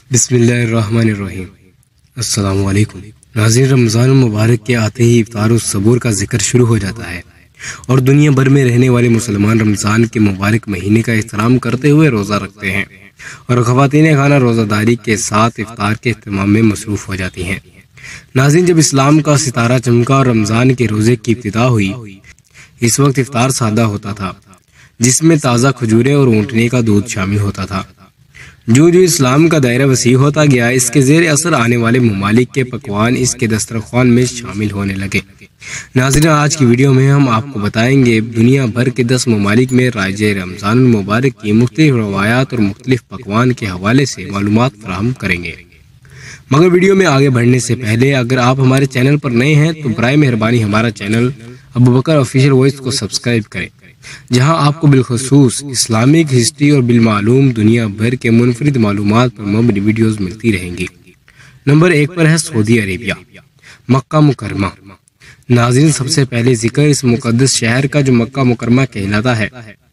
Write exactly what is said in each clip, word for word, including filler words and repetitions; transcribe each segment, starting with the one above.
بسم اللہ الرحمن الرحیم۔ السلام علیکم ناظرین، رمضان المبارک کے آتے ہی افطار الصبور کا ذکر شروع ہو جاتا ہے اور دنیا بھر میں رہنے والے مسلمان رمضان کے مبارک مہینے کا احترام کرتے ہوئے روزہ رکھتے ہیں اور خواتین خانہ روزہ داری کے ساتھ افطار کے اہتمام میں مصروف ہو جاتی ہیں۔ ناظرین، جب اسلام کا ستارہ چمکا اور رمضان کے روزے کی ابتدا ہوئی، اس وقت افطار سادہ ہوتا تھا جس میں تازہ کھجوریں اور اونٹنے کا دودھ شامل ہوتا تھا۔ جو جو اسلام کا دائرہ وسیع ہوتا گیا، اس کے زیر اثر آنے والے ممالک کے پکوان اس کے دسترخوان میں شامل ہونے لگے۔ ناظرین، آج کی ویڈیو میں ہم آپ کو بتائیں گے دنیا بھر کے دس ممالک میں رائج رمضان المبارک کی مختلف روایات اور مختلف پکوان کے حوالے سے معلومات فراہم کریں گے۔ مگر ویڈیو میں آگے بڑھنے سے پہلے اگر آپ ہمارے چینل پر نئے ہیں تو برائے مہربانی ہمارا چینل ابوبکر آفیشیل وائس کو سبسکرائب کریں، جہاں آپ کو بالخصوص اسلامک ہسٹری اور بالمعلوم دنیا بھر کے منفرد معلومات پر مبنی ویڈیوز ملتی رہیں گی۔ نمبر ایک پر ہے سعودی عربیہ، مکہ مکرمہ۔ ناظرین، سب سے پہلے ذکر اس مقدس شہر کا جو مکہ مکرمہ کہلاتا ہے۔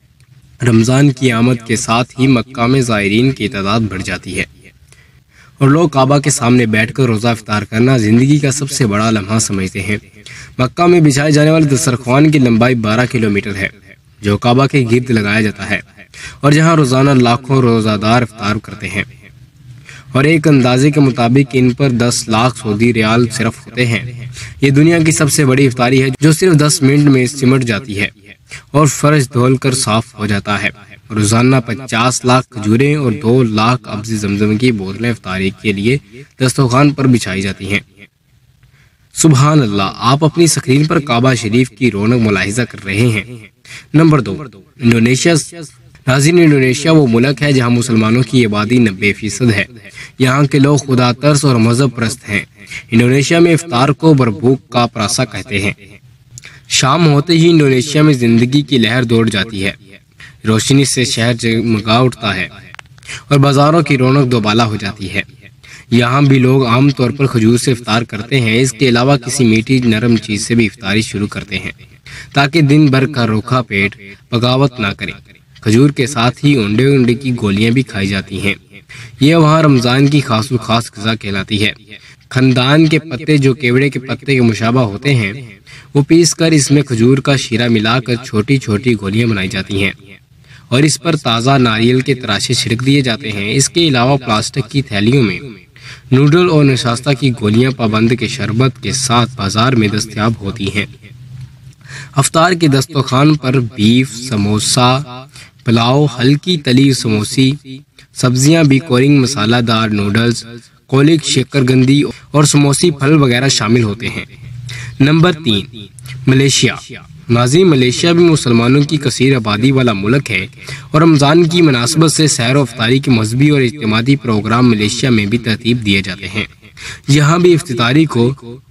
رمضان کی آمد کے ساتھ ہی مکہ میں زائرین کی تعداد بڑھ جاتی ہے اور لوگ کعبہ کے سامنے بیٹھ کر روزہ افطار کرنا زندگی کا سب سے بڑا لمحہ سمجھتے ہیں۔ مکہ میں بچھائے جانے والے دسترخوان کی لمبائی بارہ کلومیٹر ہے، جو کعبہ کے گرد لگایا جاتا ہے اور جہاں روزانہ لاکھوں روزہ دار افطار کرتے ہیں، اور ایک اندازے کے مطابق ان پر دس لاکھ سعودی ریال صرف ہوتے ہیں۔ یہ دنیا کی سب سے بڑی افطاری ہے جو صرف دس منٹ میں سمٹ جاتی ہے اور فرش دھول کر صاف ہو جاتا ہے۔ روزانہ پچاس لاکھ کھجوریں اور دو لاکھ ابز زمزم کی بوتلیں افطاری کے لیے دسترخوان پر بچھائی جاتی ہیں۔ سبحان اللہ، آپ اپنی سکرین پر کعبہ شریف کی رونق ملاحظہ کر رہے ہیں۔ نمبر دو، انڈونیشیا۔ ناظرین، انڈونیشیا وہ ملک ہے جہاں مسلمانوں کی آبادی نبے فیصد ہے۔ یہاں کے لوگ خدا ترس اور مذہب پرست ہیں۔ انڈونیشیا میں افطار کو بربوک کا پراسا کہتے ہیں۔ شام ہوتے ہی انڈونیشیا میں زندگی کی لہر دوڑ جاتی ہے، روشنی سے شہر جگمگا اٹھتا ہے اور بازاروں کی رونق دوبالا ہو جاتی ہے۔ یہاں بھی لوگ عام طور پر کھجور سے افطار کرتے ہیں، اس کے علاوہ کسی میٹھی نرم چیز سے بھی افطاری شروع کرتے ہیں تاکہ دن بھر کا روکھا پیٹ بغاوت نہ کرے۔ کھجور کے ساتھ ہی انڈے انڈے کی گولیاں بھی کھائی جاتی ہیں۔ یہ وہاں رمضان کی خاص و خاص غذا کہلاتی ہے۔ خندان کے پتے جو کیوڑے کے پتے کے مشابہ ہوتے ہیں، وہ پیس کر اس میں کھجور کا شیرہ ملا کر چھوٹی چھوٹی گولیاں بنائی جاتی ہیں اور اس پر تازہ ناریل کے تراشے چھڑک دیے جاتے ہیں۔ اس کے علاوہ پلاسٹک کی تھیلیوں میں نوڈل اور نشاستہ کی گولیاں پابند کے شربت کے ساتھ بازار میں دستیاب ہوتی ہیں۔ افطار کے دسترخوان پر بیف، سموسہ، پلاؤ، ہلکی تلی سموسی، سبزیاں بھی کورنگ مسالہ دار نوڈلز، کولک شکرگندی اور سموسی پھل وغیرہ شامل ہوتے ہیں۔ نمبر تین، ملیشیا۔ ناظرین، ملیشیا بھی مسلمانوں کی کثیر آبادی والا ملک ہے اور رمضان کی مناسبت سے سحر و افطاری کے مذہبی اور اجتماعی پروگرام ملیشیا میں بھی ترتیب دیے جاتے ہیں۔ یہاں بھی افطاری کو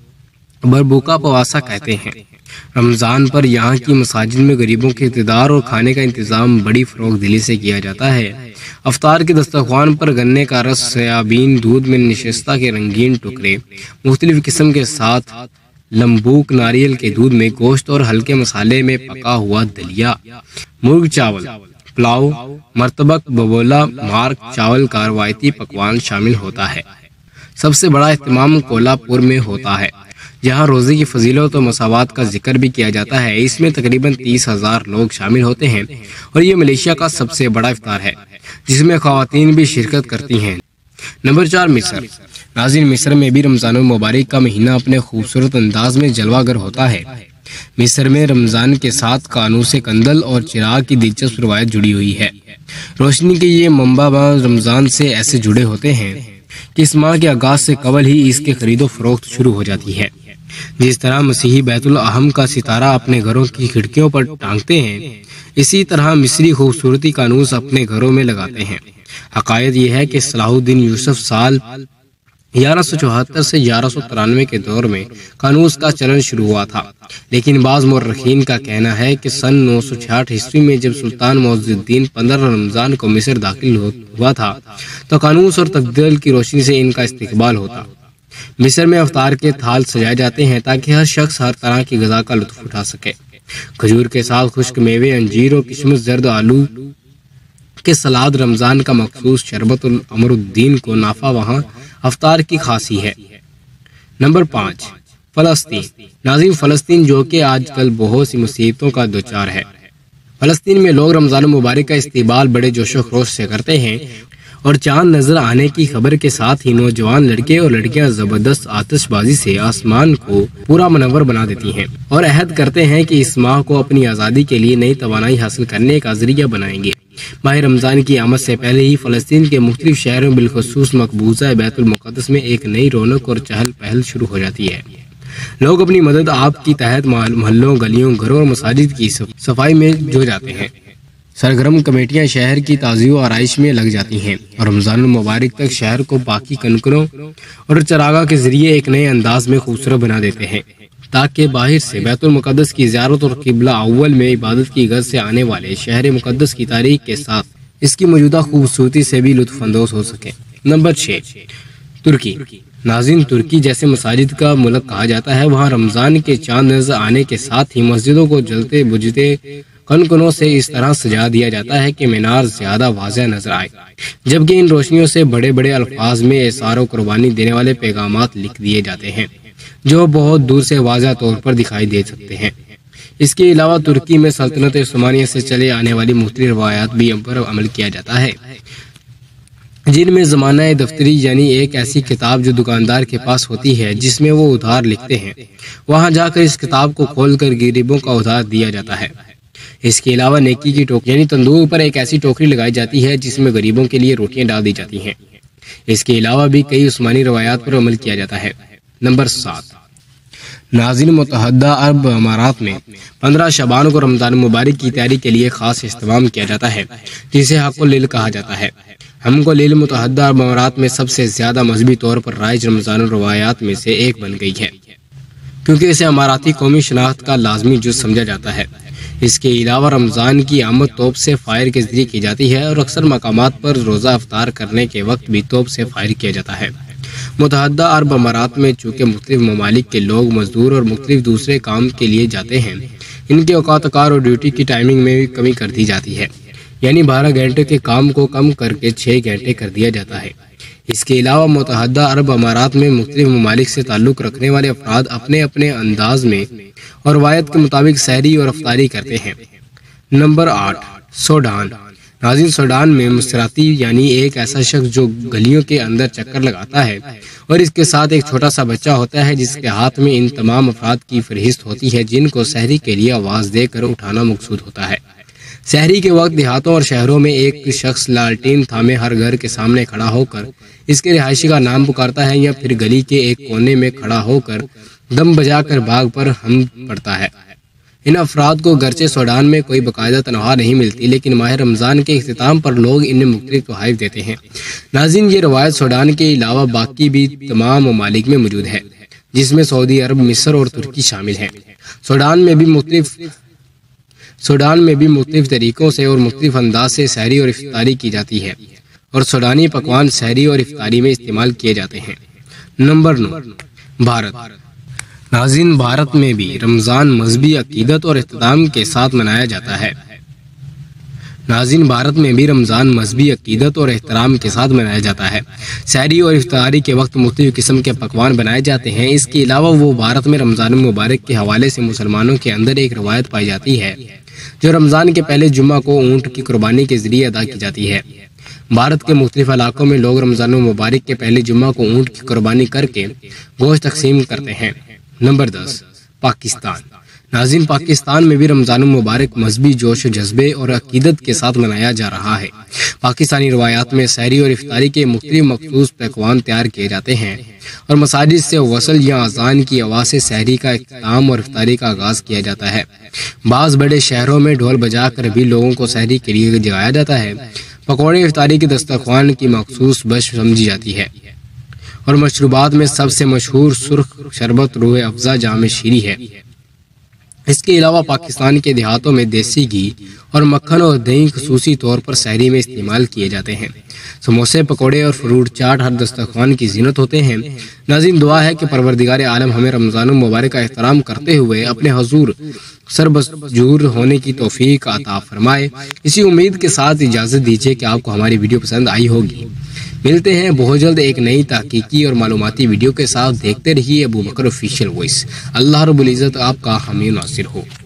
بربوکا پواسا کہتے ہیں۔ رمضان پر یہاں کی مساجد میں غریبوں کے اقتدار اور کھانے کا انتظام بڑی فروغ دلی سے کیا جاتا ہے۔ افطار کے دسترخوان پر گنے کا رس، سویابین دودھ میں نشستہ کے رنگین ٹکڑے، مختلف قسم کے ساتھ لمبوک، ناریل کے دودھ میں گوشت اور ہلکے مسالے میں پکا ہوا دلیا، مرغ چاول، پلاؤ، مرتبک، ببولا مارک چاول کا روایتی پکوان شامل ہوتا ہے۔ سب سے بڑا اہتمام کولہا پور میں ہوتا ہے، جہاں روزے کی فضیلت و مساوات کا ذکر بھی کیا جاتا ہے۔ اس میں تقریباً تیس ہزار لوگ شامل ہوتے ہیں اور یہ ملیشیا کا سب سے بڑا افطار ہے جس میں خواتین بھی شرکت کرتی ہیں۔ نمبر چار، مصر۔ ناظرین، مصر میں بھی رمضان المبارک کا مہینہ اپنے خوبصورت انداز میں جلوہ گر ہوتا ہے۔ مصر میں رمضان کے ساتھ قانوس قندل اور چراغ کی دلچسپ روایت جڑی ہوئی ہے۔ روشنی کے یہ منبع رمضان سے ایسے جڑے ہوتے ہیں کہ اس ماہ کے آغاز سے قبل ہی اس کے خرید و فروخت شروع ہو جاتی ہے۔ جس طرح مسیحی بیت الاحم کا ستارہ اپنے گھروں کی کھڑکیوں پر ٹانگتے ہیں، اسی طرح مصری خوبصورتی قانوس اپنے گھروں میں لگاتے ہیں۔ حقائق یہ ہے کہ صلاح الدین یوسف سال گیارہ سو چوہتر سے گیارہ سو ترانوے کے دور میں قانوس کا چلن شروع ہوا تھا، لیکن بعض مورخین کا کہنا ہے کہ سن نو سو چھیاٹھ عیسوی میں جب سلطان معز الدین پندرہ رمضان کو مصر داخل ہوا تھا تو قانوس اور تبدیل کی روشنی سے ان کا استقبال ہوتا۔ مصر میں افطار کے تھال سجائے جاتے ہیں تاکہ ہر شخص ہر طرح کی غذا کا لطف اٹھا سکے۔ کھجور کے ساتھ خشک میوے، انجیر اور کشمش، زرد آلو کہ سلاد رمضان کا مخصوص شربت الامر الدین کو نافع وہاں افطار کی خاصی ہے۔ نمبر پانچ، فلسطین۔ ناظرین، فلسطین جو کہ آج کل بہت سی مصیبتوں کا دوچار ہے۔ فلسطین میں لوگ رمضان المبارک کا استقبال بڑے جوش و خروش سے کرتے ہیں اور چاند نظر آنے کی خبر کے ساتھ ہی نوجوان لڑکے اور لڑکیاں زبردست آتش بازی سے آسمان کو پورا منور بنا دیتی ہیں اور عہد کرتے ہیں کہ اس ماہ کو اپنی آزادی کے لیے نئی توانائی حاصل کرنے کا ذریعہ بنائیں گے۔ ماہ رمضان کی آمد سے پہلے ہی فلسطین کے مختلف شہروں بالخصوص مقبوضہ بیت المقدس میں ایک نئی رونق اور چہل پہل شروع ہو جاتی ہے۔ لوگ اپنی مدد آپ کی تحت محلوں، گلیوں، گھروں اور مساجد کی صفائی میں جو جاتے ہیں۔ سرگرم کمیٹیاں شہر کی تازی و آرائش میں لگ جاتی ہیں اور رمضان المبارک تک شہر کو باقی کنکروں اور چراغاں کے ذریعے ایک نئے انداز میں خوبصورت بنا دیتے ہیں تاکہ باہر سے بیت المقدس کی زیارت اور قبلہ اول میں عبادت کی غرض سے آنے والے شہر مقدس کی تاریخ کے ساتھ اس کی موجودہ خوبصورتی سے بھی لطف اندوز ہو سکیں۔ نمبر چھ، ترکی۔ ناظرین، ترکی جیسے مساجد کا ملک کہا جاتا ہے، وہاں رمضان کے چاند نظر آنے کے ساتھ ہی مسجدوں کو جلتے بجھتے کنکنوں سے اس طرح سجا دیا جاتا ہے کہ مینار زیادہ واضح نظر آئے، جبکہ ان روشنیوں سے بڑے بڑے الفاظ میں اعصار و قربانی دینے والے پیغامات لکھ دیے جاتے ہیں جو بہت دور سے واضح طور پر دکھائی دے سکتے ہیں۔ اس کے علاوہ ترکی میں سلطنت عثمانیہ سے چلے آنے والی مختلف روایات بھی پر عمل کیا جاتا ہے، جن میں زمانہ دفتری یعنی ایک ایسی کتاب جو دکاندار کے پاس ہوتی ہے جس میں وہ ادھار لکھتے ہیں، وہاں جا کر اس کتاب کو کھول کر غریبوں کا ادھار دیا جاتا ہے۔ اس کے علاوہ نیکی کی ٹوکری یعنی تندور پر ایک ایسی ٹوکری لگائی جاتی ہے جس میں غریبوں کے لیے روٹیاں ڈال دی جاتی ہیں۔ اس کے علاوہ بھی کئی عثمانی روایات پر عمل کیا جاتا ہے۔ نمبر سات، ناظرین، متحدہ عرب امارات میں پندرہ شعبان کو رمضان مبارک کی تیاری کے لیے خاص اہتمام کیا جاتا ہے جسے حق اللیل کہا جاتا ہے۔ ہم کو لیل متحدہ عرب امارات میں سب سے زیادہ مذہبی طور پر رائج رمضان الروایات میں سے ایک بن گئی ہے کیونکہ اسے اماراتی قومی شناخت کا لازمی جز سمجھا جاتا ہے۔ اس کے علاوہ رمضان کی آمد توپ سے فائر کے ذریعے کی جاتی ہے اور اکثر مقامات پر روزہ افطار کرنے کے وقت بھی توپ سے فائر کیا جاتا ہے۔ متحدہ عرب امارات میں چونکہ مختلف ممالک کے لوگ مزدور اور مختلف دوسرے کام کے لیے جاتے ہیں، ان کے اوقات کار اور ڈیوٹی کی ٹائمنگ میں بھی کمی کر دی جاتی ہے، یعنی بارہ گھنٹے کے کام کو کم کر کے چھ گھنٹے کر دیا جاتا ہے۔ اس کے علاوہ متحدہ عرب امارات میں مختلف ممالک سے تعلق رکھنے والے افراد اپنے اپنے انداز میں اور روایت کے مطابق سحری اور افطاری کرتے ہیں۔ نمبر آٹھ، سوڈان۔ ناظرین، سوڈان میں مسراتی یعنی ایک ایسا شخص جو گلیوں کے اندر چکر لگاتا ہے اور اس کے ساتھ ایک چھوٹا سا بچہ ہوتا ہے جس کے ہاتھ میں ان تمام افراد کی فہرست ہوتی ہے جن کو سحری کے لیے آواز دے کر اٹھانا مقصود ہوتا ہے۔ سحری کے وقت دیہاتوں اور شہروں میں ایک شخص لالٹین تھامے ہر گھر کے سامنے کھڑا ہو کر اس کے رہائشی کا نام پکارتا ہے یا پھر گلی کے ایک کونے میں کھڑا ہو کر دم بجا کر باغ پر ہم پڑتا ہے۔ ان افراد کو گرچہ سوڈان میں کوئی باقاعدہ تنخواہ نہیں ملتی، لیکن ماہ رمضان کے اختتام پر لوگ انہیں مختلف تحائف دیتے ہیں۔ ناظرین، یہ روایت سوڈان کے علاوہ باقی بھی تمام ممالک میں موجود ہے جس میں سعودی عرب، مصر اور ترکی شامل ہیں۔ سوڈان میں بھی مختلف سوڈان میں بھی مختلف طریقوں سے اور مختلف انداز سے سحری اور افطاری کی جاتی ہے اور سوڈانی پکوان سحری اور افطاری میں استعمال کیے جاتے ہیں۔ نمبر نو، بھارت۔ ناظرین، بھارت میں بھی رمضان مذہبی عقیدت اور احترام کے ساتھ منایا جاتا ہے۔ ناظرین، بھارت میں بھی رمضان مذہبی عقیدت اور احترام کے ساتھ منایا جاتا ہے۔ سحری اور افطاری کے وقت مختلف قسم کے پکوان بنائے جاتے ہیں۔ اس کے علاوہ وہ بھارت میں رمضان مبارک کے حوالے سے مسلمانوں کے اندر ایک روایت پائی جاتی ہے جو رمضان کے پہلے جمعہ کو اونٹ کی قربانی کے ذریعے ادا کی جاتی ہے۔ بھارت کے مختلف علاقوں میں لوگ رمضان مبارک کے پہلے جمعہ کو اونٹ کی قربانی کر کے گوشت تقسیم کرتے ہیں۔ نمبر دس، پاکستان۔ ناظرین، پاکستان میں بھی رمضان المبارک مذہبی جوش و جذبے اور عقیدت کے ساتھ منایا جا رہا ہے۔ پاکستانی روایات میں سحری اور افطاری کے مختلف مخصوص پکوان تیار کیے جاتے ہیں اور مساجد سے وصل یا اذان کی آواز سے سحری کا اختتام اور افطاری کا آغاز کیا جاتا ہے۔ بعض بڑے شہروں میں ڈھول بجا کر بھی لوگوں کو سحری کے لیے جگایا جاتا ہے۔ پکوڑے افطاری کی دسترخوان کی مخصوص بش سمجھی جاتی ہے اور مشروبات میں سب سے مشہور سرخ شربت روح افزا جام شیری ہے۔ اس کے علاوہ پاکستان کے دیہاتوں میں دیسی گھی اور مکھن اور دہی خصوصی طور پر سحری میں استعمال کیے جاتے ہیں۔ سموسے، پکوڑے اور فروٹ چاٹ ہر دسترخوان کی زینت ہوتے ہیں۔ ناظرین، دعا ہے کہ پروردگار عالم ہمیں رمضان المبارک کا احترام کرتے ہوئے اپنے حضور سربجور ہونے کی توفیق عطا فرمائے۔ اسی امید کے ساتھ اجازت دیجیے کہ آپ کو ہماری ویڈیو پسند آئی ہوگی۔ ملتے ہیں بہت جلد ایک نئی تحقیقی اور معلوماتی ویڈیو کے ساتھ۔ دیکھتے رہیے ابو بکر آفیشیل وائس۔ اللہ رب العزت آپ کا حامی و ناصر ہو۔